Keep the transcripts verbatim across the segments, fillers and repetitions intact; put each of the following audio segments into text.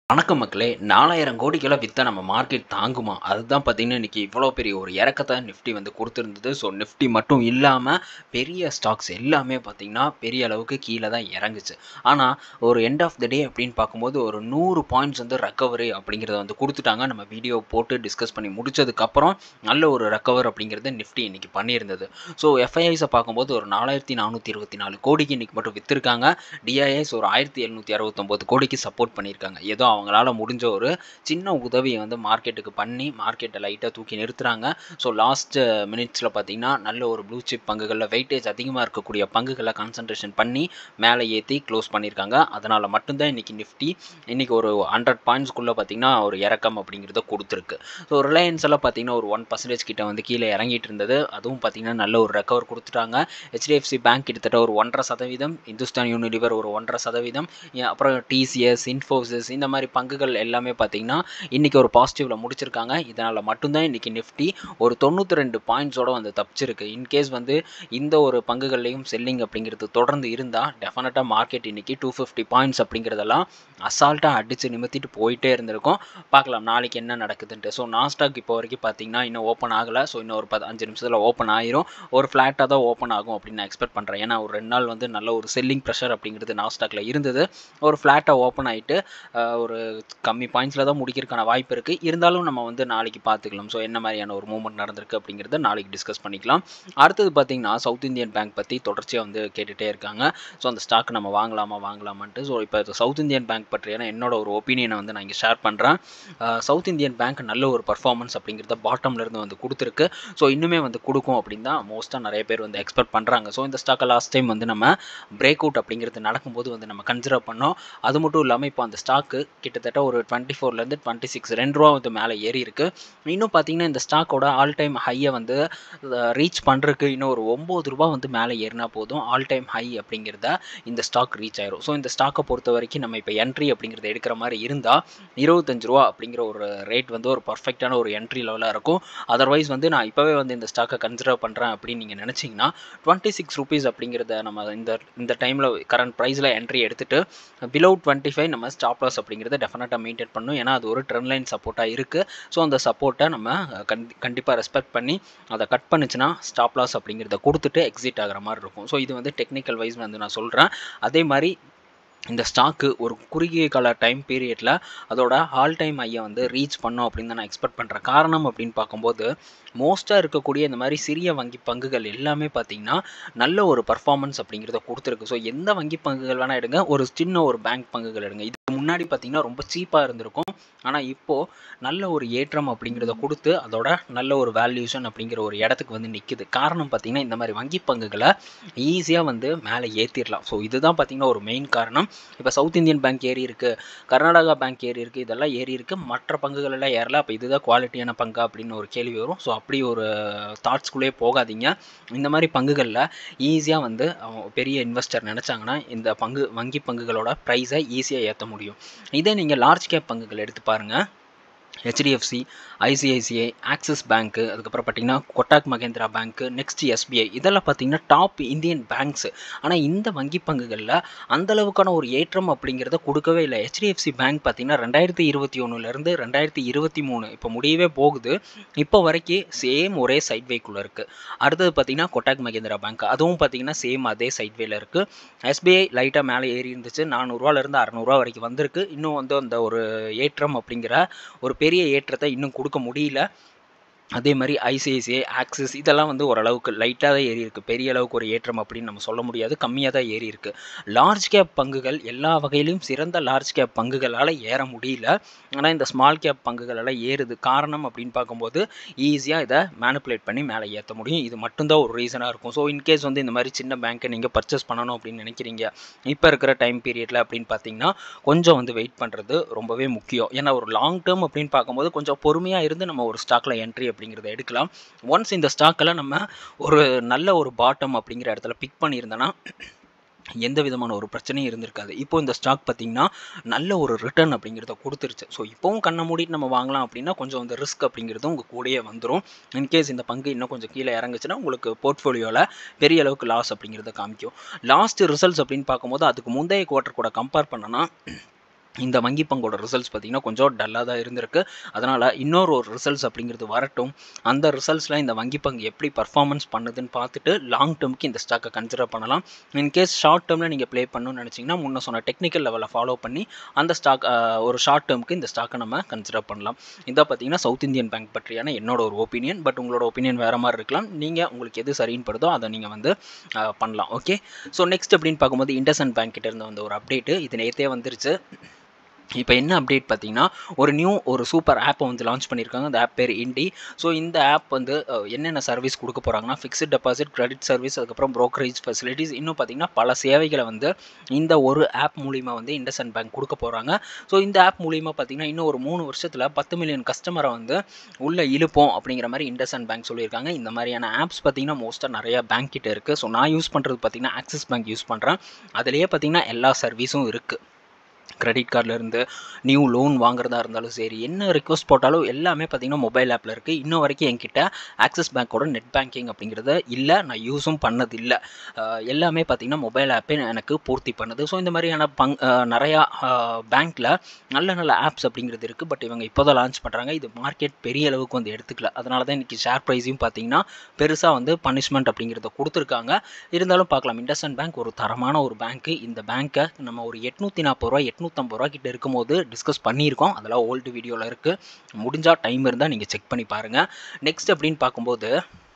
வணக்கம் மக்களே! நாலாயிரம் கோடிக்கெல்லாம் வித்தா நம்ம மார்க்கெட் தாங்குமா? அதுதான் பார்த்தீங்கன்னா, இன்னைக்கு இவ்வளோ பெரிய ஒரு இறக்கத்த நிஃப்டி வந்து குடுத்திருந்தது. ஸோ நிஃப்டி மட்டும் இல்லாம, பெரிய ஸ்டாக்ஸ் எல்லாமே பார்த்தீங்கன்னா, பெரிய அளவுக்கு கீழ தான் இறங்குச்சு. ஆனா, ஒரு எண்ட் ஆஃப் த டே அப்படின்னு பார்க்கும்போது, ஒரு நூறு பாயிண்ட்ஸ் வந்து ரெக்கவரி அப்படிங்கிறத வந்து குடுத்துட்டாங்க. நம்ம வீடியோ போட்டு டிஸ்கஸ் பண்ணி முடிச்சதுக்கப்புறம், நல்ல ஒரு ரெக்கவர் அப்படிங்கிறது நிஃப்டி இன்னைக்கு பண்ணியிருந்தது. ஸோ எஃப்ஐஐஸ பார்க்கும்போது ஒரு நாலாயிரத்து நானூற்று இருபத்தி நான்கு கோடிக்கு இன்னைக்கு மட்டும் வித்திருக்காங்க. டிஐஎஸ் ஒரு ஆயிரத்து எழுநூற்று அறுபத்தி ஒன்பது கோடிக்கு சப்போர்ட் பண்ணியிருக்காங்க. ஏதோ அவங்களால முடிஞ்ச ஒரு சின்ன உதவிய வந்து மார்க்கெட்டுக்கு பண்ணி, மார்க்கெட்ட லைட்டா தூக்கி நிறுத்துறாங்க. ஸோ லாஸ்ட் மினிட்ஸ்ல பார்த்தீங்கன்னா, நல்ல ஒரு ப்ளூ சிப் பங்குகள்ல வெயிட்டேஜ் அதிகமா இருக்கக்கூடிய பங்குகள கான்சன்ட்ரேஷன் பண்ணி மேல ஏத்தி க்ளோஸ் பண்ணியிருக்காங்க. அதனால மட்டும் தான் இன்னைக்கு நிஃப்டி இன்னைக்கு ஒரு நூறு பாயிண்ட்ஸ்க்குள்ள பார்த்தீங்கன்னா, ஒரு இறக்கம் அப்படிங்கிறத குடுத்திருக்கு. ஸோ ரிலையன்ஸ் எல்லாம் பார்த்தீங்கன்னா, ஒரு ஒன்று சதவீதம் கிட்ட வந்து கீழ இறங்கிட்டு இருந்தது. அதுவும் பார்த்தீங்கன்னா, நல்ல ஒரு ரெக்கவர் குடுத்துட்டாங்க. ஹெச்டிஎஃப்சி பேங்க் கிட்டத்தட்ட ஒரு ஒன்றரை சதவீதம், இந்துஸ்தான் யூனிலிவர் ஒரு ஒன்றரை சதவீதம், அப்புறம் டிசிஎஸ், இன்ஃபோசிஸ் இந்த மாரி பங்குகள் எல்லாமே பார்த்தீங்கன்னா, இன்னைக்கு ஒரு பாசிட்டிவ்ல முடிச்சிருக்காங்க. இதனால மட்டும் தான் இன்னைக்கு நிஃப்டி ஒரு தொண்ணூற்று இரண்டு பாயிண்ட்ஸோட வந்து தப்பிச்சிருக்கு. இன்கேஸ் வந்து இந்த ஒரு பங்குகள்லயும் செல்லிங் அப்படிங்கிறது தொடர்ந்து இருந்தா, டெஃபினட்டா மார்க்கெட் இன்னைக்கு இருநூற்று ஐம்பது பாயிண்ட்ஸ் அப்படிங்கிறதெல்லாம் அசால்ட்டா அடிச்சு நிமித்திட்டு போயிட்டே இருந்திருக்கும். பார்க்கலாம் நாளைக்கு என்ன நடக்குதுன்ட்டு. ஸோ நாஸ்டாக் இப்போ வரைக்கும் பார்த்தீங்கன்னா, இன்னும் ஓப்பன் ஆகல. ஸோ இன்னும் ஒரு பத்து ஐந்து நிமிஷத்துல ஓப்பன் ஆயிரும். ஒரு ஃப்ளாட்டா தான் ஓப்பன் ஆகும் அப்படின்னு நான் எக்ஸ்பெக்ட் பண்றேன். ஏன்னா, ஒரு ரெண்டு நாள் வந்து நல்ல ஒரு செல்லிங் பிரஷர் அப்படிங்கிறது நாஸ்டாக்ல இருந்தது. ஒரு ஃப்ளாட்டா ஓப்பன் ஆயிட்டு, அ ஒரு கம்மி பாயிண்ட்ஸ்ல தான் முடிக்கிறதுக்கான வாய்ப்பு இருக்கு. இருந்தாலும் நம்ம வந்து நாளைக்கு பார்த்துக்கலாம். ஸோ என்ன மாதிரியான ஒரு மூவ்மெண்ட் நடந்திருக்கு அப்படிங்கிறத நாளைக்கு டிஸ்கஸ் பண்ணிக்கலாம். அடுத்தது பார்த்தீங்கன்னா, சவுத் இந்தியன் பேங்க் பத்தி தொடர்ச்சியா வந்து கேட்டுட்டே இருக்காங்க. ஸோ அந்த ஸ்டாக் நம்ம வாங்கலாமா வாங்கலாமான்ட்டு. ஸோ இப்போ சவுத் இந்தியன் பேங்க் பற்றியான என்னோட ஒரு ஒப்பீனியனை வந்து நான் இங்கே ஷேர் பண்றேன். அ சவுத் இந்தியன் பேங்க் நல்ல ஒரு பெர்ஃபார்மன்ஸ் அப்படிங்கிறத பாட்டம்ல இருந்து வந்து குடுத்திருக்கு. ஸோ இன்னுமே வந்து குடுக்கும் அப்படின்னு தான் மோஸ்ட்டா நிறைய பேர் வந்து எக்ஸ்பெக்ட் பண்றாங்க. ஸோ இந்த ஸ்டாக்க லாஸ்ட் டைம் வந்து நம்ம பிரேக் அவுட் அப்படிங்கிறது நடக்கும்போது வந்து நம்ம கன்சிடர் பண்ணோம். அது மட்டும் இல்லாம இப்போ அந்த ஸ்டாக்கு கிட்டத்தட்ட ஒரு இருபத்தி நான்குலேருந்து இருபத்தி ஆறு ரூ. ரெண்டு வந்து மேலே ஏறி இருக்கு. இன்னும் பார்த்தீங்கன்னா, இந்த ஸ்டாக்கோட ஆல் டைம் ஹைய வந்து ரீச் பண்றதுக்கு இன்னும் ஒரு ரூ. ஒன்பது வந்து மேலே ஏறினா போதும். ஆல் டைம் ஹை அப்படிங்கிறத இந்த ஸ்டாக் ரீச் ஆயிரும். ஸோ இந்த ஸ்டாக்கை பொறுத்தவரைக்கும் நம்ம இப்போ என்ட்ரி அப்படிங்கிறத எடுக்கிற மாதிரி இருந்தா ரூ. இருபத்தி ஐந்து அப்படிங்கிற ஒரு ரேட் வந்து ஒரு பர்ஃபெக்ட்டான ஒரு என்ட்ரி லெவலா இருக்கும். அதர்வைஸ் வந்து நான் இப்பவே வந்து இந்த ஸ்டாக்கை கன்சிடர் பண்றேன் அப்படின்னு நீங்க நினைச்சீங்கன்னா இருபத்தி ஆறு ரூபீஸ் அப்படிங்கிறத நம்ம இந்த இந்த டைம்ல கரண்ட் பிரைஸ்ல என்ட்ரி எடுத்துட்டு பிலோ இருபத்தி ஐந்து நம்ம ஸ்டாப் லாஸ் அப்படிங்கிறத டெஃபினட்டா மெயின்டைன் பண்ணணும். ஏன்னா அது ஒரு ட்ரெண்ட் லைன் சப்போர்ட்டா இருக்கு. ஸோ அந்த சப்போர்ட்டை நம்ம கண்டி கண்டிப்பாக ரெஸ்பெக்ட் பண்ணி அதை கட் பண்ணுச்சுன்னா ஸ்டாப் லாஸ் அப்படிங்கிறத கொடுத்துட்டு எக்ஸிட் ஆகிற மாதிரி இருக்கும். ஸோ இது வந்து டெக்னிக்கல் வைஸ் வந்து நான் சொல்கிறேன். அதே மாதிரி இந்த ஸ்டாக்கு ஒரு குறுகிய கால டைம் பீரியட்ல அதோட ஆல் டைம் ஹையை வந்து ரீச் பண்ணும் அப்படின்னு தான் நான் எக்ஸ்பெக்ட் பண்ணுறேன். காரணம் அப்படின்னு பார்க்கும்போது மோஸ்ட்டாக இருக்கக்கூடிய இந்த மாதிரி சிறிய வங்கி பங்குகள் எல்லாமே பார்த்தீங்கன்னா நல்ல ஒரு பர்ஃபார்மன்ஸ் அப்படிங்கிறத கொடுத்துருக்கு. ஸோ எந்த வங்கி பங்குகள் வேணால் எடுங்க, ஒரு சின்ன ஒரு பேங்க் பங்குகள் எடுங்க. இதுக்கு முன்னாடி பார்த்தீங்கன்னா ரொம்ப சீப்பாக இருந்திருக்கும். ஆனால் இப்போது நல்ல ஒரு ஏற்றம் அப்படிங்கிறத கொடுத்து அதோட நல்ல ஒரு வேல்யூஷன் அப்படிங்கிற ஒரு இடத்துக்கு வந்து நிற்குது. காரணம் பார்த்தீங்கன்னா இந்த மாதிரி வங்கி பங்குகளை ஈஸியாக வந்து மேலே ஏற்றிடலாம். ஸோ இதுதான் பார்த்தீங்கன்னா ஒரு மெயின் காரணம். இப்போ சவுத் இந்தியன் பேங்க் ஏறி இருக்கு, கர்நாடகா பேங்க் ஏறி இருக்கு, இதெல்லாம் ஏறி இருக்கு. மற்ற பங்குகள் எல்லாம் ஏறல. அப்போ இதுதான் குவாலிட்டியான பங்கா அப்படின்னு ஒரு கேள்வி வரும். ஸோ அப்படி ஒரு தாட்ஸ்குள்ளேயே போகாதீங்க. இந்த மாதிரி பங்குகளில் ஈஸியாக வந்து பெரிய இன்வெஸ்டர் நினச்சாங்கன்னா இந்த பங்கு வங்கி பங்குகளோட ப்ரைஸை ஈஸியாக ஏற்ற முடியும். இதே நீங்கள் லார்ஜ் கேப் பங்குகள் எடுத்து பாருங்கள். ஹெச்டிஎஃப்சி, ஐசிஐசிஐ, ஆக்சிஸ் பேங்க்கு, அதுக்கப்புறம் பார்த்தீங்கன்னா Kotak Mahindra bank, next SBI இதெல்லாம் பார்த்தீங்கன்னா டாப் இந்தியன் பேங்க்ஸ். ஆனால் இந்த வங்கி பங்குகளில் அந்த அளவுக்கான ஒரு ஏற்றம் அப்படிங்கிறத கொடுக்கவே இல்லை. ஹெச்டிஎஃப்சி பேங்க் பார்த்தீங்கன்னா ரெண்டாயிரத்தி இருபத்தி ஒன்றுலேருந்து ரெண்டாயிரத்தி இருபத்தி மூணு இப்போ முடியவே போகுது. இப்போ வரைக்கும் சேம் ஒரே சைட்வேக்குள்ளே இருக்குது. அடுத்தது பார்த்தீங்கன்னா கொட்டாக் மகேந்திரா பேங்க், அதுவும் பார்த்தீங்கன்னா சேம் அதே சைட்வேல இருக்குது. எஸ்பிஐ லைட்டாக மேலே ஏறி இருந்துச்சு, நானூறுரூவாலேருந்து அறநூறுவா வரைக்கும் வந்திருக்கு. இன்னும் வந்து அந்த ஒரு ஏற்றம் அப்படிங்கிற ஒரு பெரிய ஏற்றத்தை இன்னும் கொடுக்க முடியல. அதே மாதிரி ஐசிஐசிஐ, ஆக்சிஸ் இதெல்லாம் வந்து ஓரளவுக்கு லைட்டாக தான் ஏறி இருக்குது. பெரிய அளவுக்கு ஒரு ஏற்றம் அப்படின்னு நம்ம சொல்ல முடியாது, கம்மியாக தான் ஏறி இருக்குது. லார்ஜ் கேப் பங்குகள் எல்லா வகையிலும் சிறந்த லார்ஜ் கேப் பங்குகளால் ஏற முடியல. ஆனால் இந்த ஸ்மால் கேப் பங்குகளால் ஏறுது. காரணம் அப்படின்னு பார்க்கும்போது ஈஸியாக இதை மேனிப்புலேட் பண்ணி மேலே ஏற்ற முடியும். இது மட்டும்தான் ஒரு ரீசனாக இருக்கும். ஸோ இன்கேஸ் வந்து இந்த மாதிரி சின்ன பேங்க்கை நீங்கள் பர்ச்சேஸ் பண்ணணும் அப்படின்னு நினைக்கிறீங்க இப்போ இருக்கிற டைம் பீரியடில் அப்படின்னு பார்த்தீங்கன்னா கொஞ்சம் வந்து வெயிட் பண்ணுறது ரொம்பவே முக்கியம். ஏன்னா ஒரு லாங் டேர்ம் அப்படின்னு பார்க்கும்போது கொஞ்சம் பொறுமையாக இருந்து நம்ம ஒரு ஸ்டாக்ல என்ட்ரி அப்படிங்கிறத எடுக்கலாம். ஒன்ஸ் இந்த ஸ்டாக்கெல்லாம் நம்ம ஒரு நல்ல ஒரு பாட்டம் அப்படிங்கிற இடத்துல பிக் பண்ணியிருந்தோன்னா எந்த விதமான ஒரு பிரச்சனையும் இருந்திருக்காது. இப்போ இந்த ஸ்டாக் பார்த்தீங்கன்னா நல்ல ஒரு ரிட்டர்ன் அப்படிங்கிறத கொடுத்துருச்சு. ஸோ இப்போவும் கண்ணை மூடிட்டு நம்ம வாங்கலாம் அப்படின்னா கொஞ்சம் இந்த ரிஸ்க் அப்படிங்கிறது உங்கள் கூடயே வந்துடும். இன்கேஸ் இந்த பங்கு இன்னும் கொஞ்சம் கீழே இறங்குச்சுன்னா உங்களுக்கு போர்ட்ஃபோலியோவில் பெரிய அளவுக்கு லாஸ் அப்படிங்கிறத காமிக்கும். லாஸ்ட் ரிசல்ட்ஸ் அப்படின்னு பார்க்கும்போது அதுக்கு முந்தைய குவார்ட்டர் கூட கம்பேர் பண்ணனா இந்த வங்கி பங்கோட ரிசல்ட்ஸ் பார்த்தீங்கன்னா கொஞ்சம் டல்லாக தான் இருந்திருக்கு. அதனால் இன்னொரு ஒரு ரிசல்ட்ஸ் அப்படிங்கிறது வரட்டும். அந்த ரிசல்ட்ஸில் இந்த வங்கி பங்கு எப்படி பர்ஃபார்மன்ஸ் பண்ணுதுன்னு பார்த்துட்டு லாங் டேர்முக்கு இந்த ஸ்டாக்கை கன்சிடர் பண்ணலாம். இன்கேஸ் ஷார்ட் டேர்மில் நீங்கள் ப்ளே பண்ணணும்னு நினச்சிங்கன்னா முன்ன சொன்ன டெக்னிக்கல் லெவலில் ஃபாலோ பண்ணி அந்த ஸ்டாக் ஒரு ஷார்ட் டேர்முக்கு இந்த ஸ்டாக்கை நம்ம கன்சிடர் பண்ணலாம். இதை பார்த்தீங்கன்னா சவுத் இந்தியன் பேங்க் பற்றியான என்னோட ஒரு ஒப்பீனியன். பட் உங்களோட ஒப்பீனியன் வேறு மாதிரி இருக்கலாம். நீங்கள் உங்களுக்கு எது சரின்னு படுதோ அதை நீங்கள் வந்து பண்ணலாம். ஓகே, ஸோ நெக்ஸ்ட் அப்படின்னு பார்க்கும்போது இண்டஸ்இண்ட் பேங்க் கிட்ட இருந்து வந்த ஒரு அப்டேட்டு இது நேற்றே வந்துருச்சு. இப்போ என்ன அப்டேட் பார்த்தீங்கன்னா ஒரு நியூ ஒரு சூப்பர் ஆப்பை வந்து லான்ச் பண்ணியிருக்காங்க. அந்த ஆப் பேர் இண்டி. ஸோ இந்த ஆப் வந்து என்னென்ன சர்வீஸ் கொடுக்க போகிறாங்கன்னா ஃபிக்ஸ்ட் டெபாசிட், கிரெடிட் சர்வீஸ், அதுக்கப்புறம் ப்ரோக்கரேஜ் ஃபெசிலிட்டிஸ், இன்னும் பார்த்தீங்கன்னா பல சேவைகளை வந்து இந்த ஒரு ஆப் மூலிமா வந்து இண்டஸ்இண்ட் பேங்க் கொடுக்க போகிறாங்க. ஸோ இந்த ஆப் மூலிமா பார்த்தீங்கன்னா இன்னும் ஒரு மூணு வருஷத்தில் பத்து மில்லியன் கஸ்டமரை வந்து உள்ளே இழுப்போம் அப்படிங்கிற மாதிரி இண்டஸ்இண்ட் பேங்க் சொல்லியிருக்காங்க. இந்த மாதிரியான ஆப்ஸ் பார்த்தீங்கன்னா மோஸ்ட்டாக நிறையா பேங்க் கிட்ட இருக்குது. ஸோ நான் யூஸ் பண்ணுறது பார்த்தீங்கன்னா ஆக்சிஸ் பேங்க் யூஸ் பண்ணுறேன். அதுலேயே பார்த்தீங்கன்னா எல்லா சர்வீஸும் இருக்குது. கிரெடிட் கார்டிலேருந்து நியூ லோன் வாங்குறதா இருந்தாலும் சரி, என்ன ரிக்வஸ்ட் போட்டாலும் எல்லாமே பார்த்தீங்கன்னா மொபைல் ஆப்பில் இருக்குது. இன்னும் வரைக்கும் என்கிட்ட ஆக்சிஸ் பேங்க்கோட நெட் பேங்கிங் அப்படிங்கிறது இல்லை, நான் யூஸும் பண்ணது இல்லை. எல்லாமே பார்த்தீங்கன்னா மொபைல் ஆப்பே எனக்கு பூர்த்தி பண்ணுது. ஸோ இந்த மாதிரியான பங் நிறையா பேங்க்கில் நல்ல நல்ல ஆப்ஸ் அப்படிங்கிறது இருக்குது. பட் இவங்க இப்போ தான் லான்ச் பண்ணுறாங்க. இது மார்க்கெட் பெரிய அளவுக்கு வந்து எடுத்துக்கல. அதனால தான் இன்றைக்கி ஷேர் ப்ரைஸையும் பார்த்தீங்கன்னா பெருசாக வந்து பனிஷ்மெண்ட் அப்படிங்கிறத கொடுத்துருக்காங்க. இருந்தாலும் பார்க்கலாம், இண்டஸ்இண்ட் பேங்க் ஒரு தரமான ஒரு பேங்க்கு. இந்த பேங்க்கை நம்ம ஒரு எட்நூற்றி நாற்பது ரூபா எட்நூற்றம்பது ரூபா கிட்ட இருக்கும்போது டிஸ்கஸ் பண்ணியிருக்கோம். அதெல்லாம் ஓல்டு வீடியோவில் இருக்குது. முடிஞ்சால் டைம் இருந்தால் நீங்கள் செக் பண்ணி பாருங்கள். நெக்ஸ்ட் அப்படின்னு பார்க்கும்போது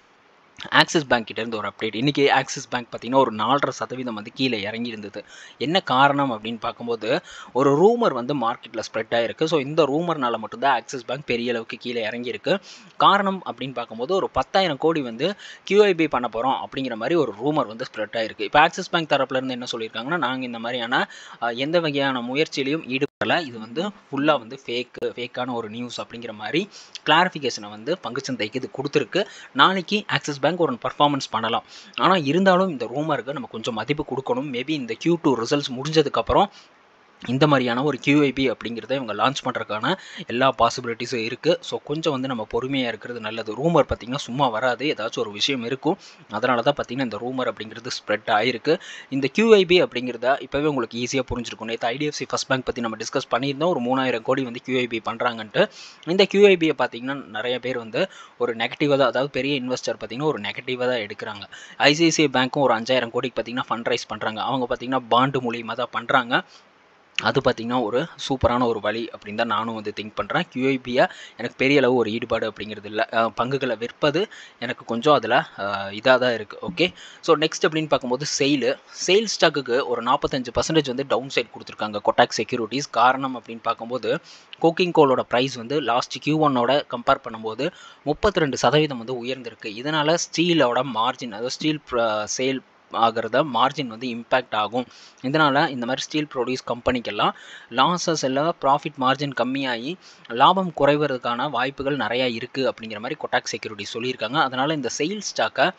ஆக்சிஸ் பேங்க் கிட்டேருந்து ஒரு அப்டேட். இன்றைக்கி ஆக்சிஸ் பேங்க் பார்த்திங்கன்னா ஒரு நாலரை சதவீதம் வந்து கீழே இறங்கி இருந்தது. என்ன காரணம் அப்படின்னு பார்க்கும்போது ஒரு ரூமர் வந்து மார்க்கெட்டில் ஸ்ப்ரெட் ஆகிருக்கு. ஸோ இந்த ரூமர்னால் மட்டும்தான் ஆக்சிஸ் பேங்க் பெரிய அளவுக்கு கீழே இறங்கியிருக்கு. காரணம் அப்படின்னு பார்க்கும்போது ஒரு பத்தாயிரம் கோடி வந்து கியூஐபி பண்ண போகிறோம் அப்படிங்கிற மாதிரி ஒரு ரூமர் வந்து ஸ்ப்ரெட் ஆகிருக்கு. இப்போ ஆக்சிஸ் பேங்க் தரப்புலேருந்து என்ன சொல்லியிருக்காங்கன்னா, நாங்கள் இந்த மாதிரியான எந்த வகையான முயற்சியிலையும் ஈடுபடலை, இது வந்து ஃபுல்லாக வந்து ஃபேக்கு ஃபேக்கான ஒரு நியூஸ் அப்படிங்கிற மாதிரி கிளாரிஃபிகேஷனை வந்து பங்குச்சந்தைக்கு இது கொடுத்துருக்கு. நாளைக்கு ஆக்சிஸ் பேங்க் ஒரு பர்ஃபார்மன்ஸ் பண்ணலாம். ஆனால் இருந்தாலும் இந்த ரூமருக்கு நம்ம கொஞ்சம் மதிப்பு கொடுக்கணும். மேபி இந்த கியூ டூ ரிசல்ட்ஸ் முடிஞ்சதுக்கப்புறம் இந்த மாதிரியான ஒரு கியூஐபி அப்படிங்கிறத இவங்க லான்ச் பண்ணுறதுக்கான எல்லா பாசிபிலிட்டிஸும் இருக்குது. ஸோ கொஞ்சம் வந்து நம்ம பொறுமையாக இருக்கிறது நல்லது. ரூமர் பார்த்திங்கன்னா சும்மா வராது, ஏதாச்சும் ஒரு விஷயம் இருக்கும். அதனால தான் பார்த்திங்கன்னா இந்த ரூமர் அப்படிங்கிறது ஸ்ப்ரெட் ஆகிருக்கு. இந்த கியூஐபி அப்படிங்கிறத இப்போவே உங்களுக்கு ஈஸியாக புரிஞ்சிருக்கும். நேற்று ஐடிஎஃப்சி ஃபர்ஸ்ட் பேங்க் பற்றி நம்ம டிஸ்கஸ் பண்ணியிருந்தோம். ஒரு மூணாயிரம் கோடி வந்து கியூஐபி பண்ணுறாங்கன்ட்டு. இந்த கியூஐபியை பார்த்திங்கன்னா நிறைய பேர் வந்து ஒரு நெகட்டிவாக தான், அதாவது பெரிய இன்வெஸ்டர் பார்த்திங்கன்னா ஒரு நெகட்டிவாக தான் எடுக்கிறாங்க. ஐசிஐசிஐ பேங்க்கும் ஒரு அஞ்சாயிரம் கோடிக்கு பார்த்திங்கன்னா ஃபண்ட் ரைஸ் பண்ணுறாங்க. அவங்க பார்த்திங்கன்னா பாண்டு மூலியமாக தான் பண்ணுறாங்க. அது பார்த்திங்கன்னா ஒரு சூப்பரான ஒரு வழி அப்படின்னு தான் நானும் வந்து திங்க் பண்ணுறேன். கியூஐபியை எனக்கு பெரிய அளவு ஒரு ஈடுபாடு அப்படிங்கிறது இல்லை. பங்குகளை விற்பது எனக்கு கொஞ்சம் அதில் இதாக தான் இருக்குது. ஓகே, ஸோ நெக்ஸ்ட் அப்படின்னு பார்க்கும்போது செயிலு செயில் ஸ்டாக்குக்கு ஒரு நாற்பத்தஞ்சு பர்சன்டேஜ் வந்து டவுன் சைட் கொடுத்துருக்காங்க கொட்டாக் செக்யூரிட்டிஸ். காரணம் அப்படின்னு பார்க்கும்போது கோக்கிங் கோலோட ப்ரைஸ் வந்து லாஸ்ட் கியூ ஒன்னோட கம்பேர் பண்ணும்போது முப்பத்தி ரெண்டு சதவீதம் வந்து உயர்ந்திருக்கு. இதனால் ஸ்டீலோட மார்ஜின், அதாவது ஸ்டீல் சேல் ஆகிறத மார்ஜின் வந்து இம்பேக்ட் ஆகும். இதனால் இந்த மாதிரி ஸ்டீல் ப்ரொடியூஸ் கம்பெனிக்கெல்லாம் லாஸஸ் எல்லாம் ப்ராஃபிட் மார்ஜின் கம்மியாகி லாபம் குறைவதற்கான வாய்ப்புகள் நிறையா இருக்குது அப்படிங்கிற மாதிரி கொட்டாக் செக்யூரிட்டி சொல்லியிருக்காங்க. அதனால் இந்த செயில் ஸ்டாக்கை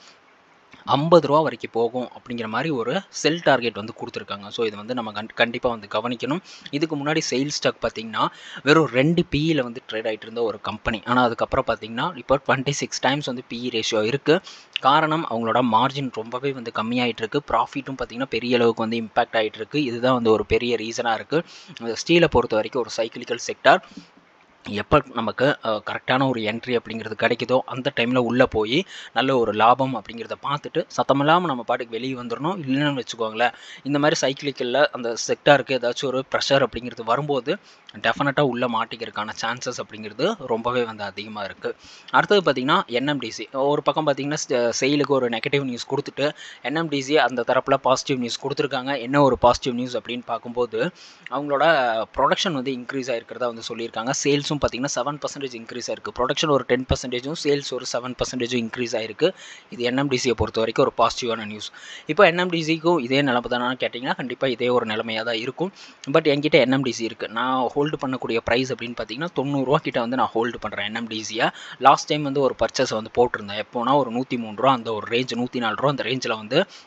ஐம்பது ரூபா வரைக்கும் போகும் அப்படிங்கிற மாதிரி ஒரு செல் டார்கெட் வந்து கொடுத்துருக்காங்க. ஸோ இது வந்து நம்ம கண் கண்டிப்பாக வந்து கவனிக்கணும். இதுக்கு முன்னாடி செயில் ஸ்டாக் பார்த்திங்கன்னா வெறும் ரெண்டு பிஇயில் வந்து ட்ரேட் ஆகிட்டு இருந்த ஒரு கம்பெனி. ஆனால் அதுக்கப்புறம் பார்த்திங்கன்னா இப்போ டுவெண்ட்டி சிக்ஸ் டைம்ஸ் வந்து பிஇ ரேஷியோ இருக்குது. காரணம் அவங்களோட மார்ஜின் ரொம்பவே வந்து கம்மியாகிட்டு இருக்குது. ப்ராஃபிட்டும் பார்த்திங்கன்னா பெரிய அளவுக்கு வந்து இம்பேக்ட் ஆகிட்டு இருக்குது. இதுதான் வந்து ஒரு பெரிய ரீசனாக இருக்குது. ஸ்டீலை பொறுத்த வரைக்கும் ஒரு சைக்கிளிக்கல் செக்டார். எப்போ நமக்கு கரெக்டான ஒரு என்ட்ரி அப்படிங்கிறது கிடைக்குதோ அந்த டைமில் உள்ளே போய் நல்ல ஒரு லாபம் அப்படிங்கிறத பார்த்துட்டு சத்தமில்லாமல் நம்ம பாட்டுக்கு வெளியே வந்துடணும். இல்லைன்னு வச்சுக்கோங்களேன், இந்த மாதிரி சைக்கிளிக்கலில் அந்த செக்டாருக்கு ஏதாச்சும் ஒரு ப்ரெஷர் அப்படிங்கிறது வரும்போது டெஃபினட்டாக உள்ளே மாட்டிக்கிறதுக்கான சான்சஸ் அப்படிங்கிறது ரொம்பவே வந்து அதிகமாக இருக்குது. அடுத்தது பார்த்திங்கன்னா என்எம்டிசி. ஒரு பக்கம் பார்த்திங்கன்னா செயிலுக்கு ஒரு நெகட்டிவ் நியூஸ் கொடுத்துட்டு என்எம்டிசி அந்த தரப்பில் பாசிட்டிவ் நியூஸ் கொடுத்துருக்காங்க. என்ன ஒரு பாசிட்டிவ் நியூஸ் அப்படின்னு பார்க்கும்போது அவங்களோட ப்ரொடக்ஷன் வந்து இன்க்ரீஸ் ஆகிருக்கிறதா வந்து சொல்லியிருக்காங்க. சேல்ஸும் பார்த்திங்கன்னா செவன் பர்சன்டேஜ் இன்க்ரீஸ் ஆகிருக்கு. ப்ரொடக்ஷன் ஒரு டென் பர்சன்டேஜும் சேல்ஸ் ஒரு செவன் பர்சன்டேஜும் இன்க்ரீஸ் ஆகிருக்கு. இது என்எம்டிசியை பொறுத்த வரைக்கும் ஒரு பாசிட்டிவான நியூஸ். இப்போ என்எம்டிசிக்கும் இதே நிலைமை தானே கேட்டிங்கன்னா கண்டிப்பாக இதே ஒரு நிலைமையாக தான் இருக்கும். பட் என்கிட்ட என்எம்டிசி இருக்குது. நான் ஹோல்டு பண்ணக்கூடிய ப்ரைஸ் அப்படின்னு பார்த்தீங்கன்னா தொண்ணூறுரூவா கிட்ட வந்து நான் ஹோல்டு பண்ணுறேன் என்எம்டிசியை. லாஸ்ட் டைம் வந்து ஒரு பர்ச்சேஸ் வந்து போட்டிருந்தேன். எப்போனா ஒரு நூற்றி மூணு ரூபா அந்த ஒரு ரேஞ்ச், நூற்றி நாலு ரூபா அந்த ரேஞ்சில் வந்து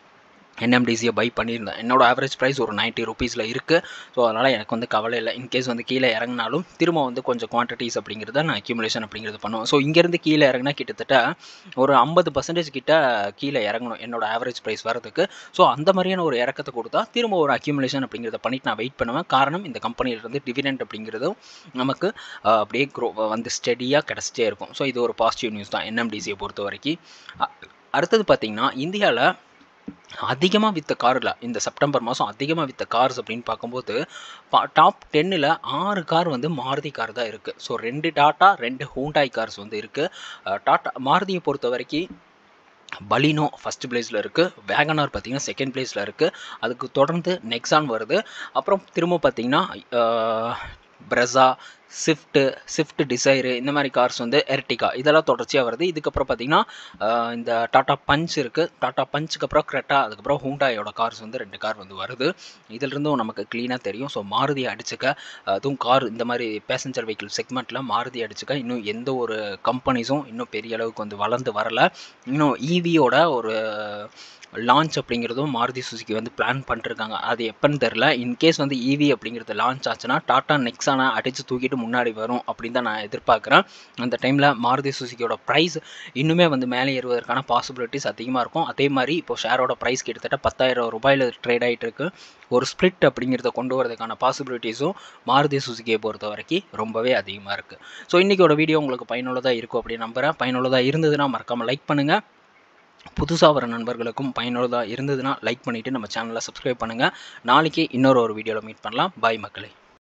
என்எம்டிசியை பை பண்ணியிருந்தேன். என்னோட ஆவரேஜ் ப்ரைஸ் ஒரு நைன்ட்டி ருபீஸில் இருக்குது. ஸோ அதனால் எனக்கு வந்து கவலை இல்லை. இன்கேஸ் வந்து கீழே இறங்கினாலும் திரும்ப வந்து கொஞ்சம் குவான்டிட்டிஸ் அப்படிங்கிறத நான் அக்யூமுலேஷன் அப்படிங்கிறது பண்ணுவேன். ஸோ இங்கேருந்து கீழே இறங்கினா கிட்டத்தட்ட ஒரு ஐம்பது பர்சன்டேஜ் கிட்ட கீழே இறங்கணும் என்னோட ஆவரேஜ் ப்ரைஸ் வரதுக்கு. ஸோ அந்த மாதிரியான ஒரு இறக்கத்தை கொடுத்தா திரும்ப ஒரு அக்யூமுலேஷன் அப்படிங்கிறத பண்ணிட்டு நான் வெயிட் பண்ணுவேன். காரணம் இந்த கம்பெனியிலேருந்து டிவிடெண்ட் அப்படிங்கிறதும் நமக்கு அப்படியே க்ரோ வந்து ஸ்டெடியாக கிடச்சிட்டே இருக்கும். ஸோ இது ஒரு பாசிட்டிவ் நியூஸ் தான் என்எம்டிசியை பொறுத்த வரைக்கும். அடுத்தது பார்த்திங்கன்னா இந்தியாவில் அதிகமாக விற்ற காரில் இந்த செப்டம்பர் மாதம் அதிகமாக விற்ற கார்ஸ் அப்படின்னு பார்க்கும்போது டாப் டென்னில் ஆறு கார் வந்து மாருதி கார் தான் இருக்குது. ஸோ ரெண்டு டாட்டா ரெண்டு ஹூண்டாய் கார்ஸ் வந்து இருக்குது. டாட்டா மாருதியை பொறுத்த வரைக்கும் பலினோ ஃபஸ்ட் பிளேஸில் இருக்குது. வேகனார் பார்த்திங்கன்னா செகண்ட் பிளேஸில் இருக்குது. அதுக்கு தொடர்ந்து நெக்ஸான் வருது. அப்புறம் திரும்ப பார்த்திங்கன்னா பிரஸா, ஸ்விஃப்ட்டு ஸ்விஃப்ட் டிசைரு இந்த மாதிரி கார்ஸ் வந்து எர்டிகா இதெல்லாம் தொடர்ச்சியாக வருது. இதுக்கப்புறம் பார்த்திங்கன்னா இந்த டாட்டா பஞ்ச் இருக்குது. டாட்டா பஞ்சுக்கு அப்புறம் கிரெட்டா, அதுக்கப்புறம் ஹூண்டாயோட கார்ஸ் வந்து ரெண்டு கார் வந்து வருது. இதிலிருந்தும் நமக்கு க்ளீனாக தெரியும். ஸோ மாருதி அடிச்சுக்க, அதுவும் கார் இந்த மாதிரி பேசஞ்சர் வெஹிக்கிள் செக்மெண்ட்டில் மாருதி அடிச்சுக்க இன்னும் எந்த ஒரு கம்பெனிஸும் இன்னும் பெரிய அளவுக்கு வந்து வளர்ந்து வரலை. இன்னும் ஈவியோட ஒரு லான்ச் அப்படிங்கிறதும் மாருதி சுசுகி வந்து பிளான் பண்ணிருக்காங்க. அது எப்போன்னு தெரில. இன்கேஸ் வந்து ஈவி அப்படிங்கிறது லான்ச் ஆச்சுன்னா டாட்டா நெக்ஸானை அடித்து தூக்கிட்டு முன்னாடி வரும் அப்படின்னு தான் நான் எதிர்பார்க்குறேன். அந்த டைமில் மாருதி சுசுகியோட ப்ரைஸ் இன்னுமே வந்து மேலே ஏறுவதற்கான பாசிபிலிட்டிஸ் அதிகமாக இருக்கும். அதே மாதிரி இப்போ ஷேரோட ப்ரைஸ் கிட்டத்தட்ட பத்தாயிரம் ரூபாயில் ட்ரேட் ஆகிட்டு இருக்கு. ஒரு ஸ்ப்ளிட் அப்படிங்கிறத கொண்டு வரதுக்கான பாசிபிலிட்டிஸும் மாருதி சுசுகியை பொறுத்த வரைக்கும் ரொம்பவே அதிகமாக இருக்குது. ஸோ இன்றைக்கோட வீடியோ உங்களுக்கு பயனுள்ளதாக இருக்கும் அப்படின்னு நம்புகிறேன். பயனுள்ளதாக இருந்ததுன்னா மறக்காமல் லைக் பண்ணுங்கள். புதுசாக வர நண்பர்களுக்கும் பயனுள்ளதாக இருந்ததுன்னா லைக் பண்ணிவிட்டு நம்ம சேனலை சப்ஸ்கிரைப் பண்ணுங்கள். நாளைக்கு இன்னொரு ஒரு வீடியோவில் மீட் பண்ணலாம். பாய் மக்களே.